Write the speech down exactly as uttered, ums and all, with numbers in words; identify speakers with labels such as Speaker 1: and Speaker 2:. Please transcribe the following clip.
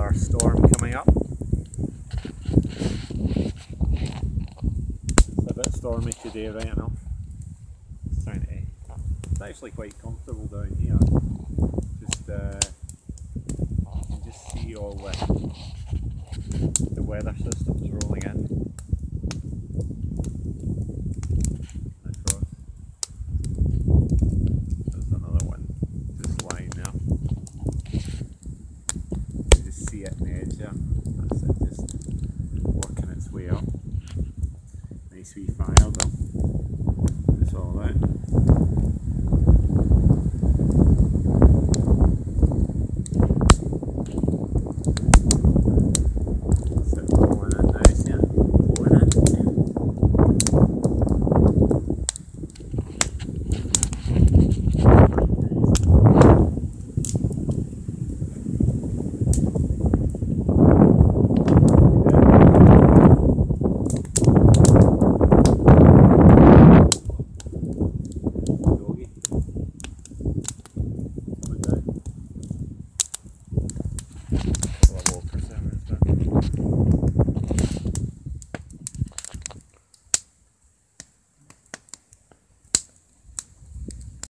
Speaker 1: another storm coming up. It's a bit stormy today right enough. It's trying to, it's actually quite comfortable down here. Just uh, you can just see all the, the weather systems rolling in.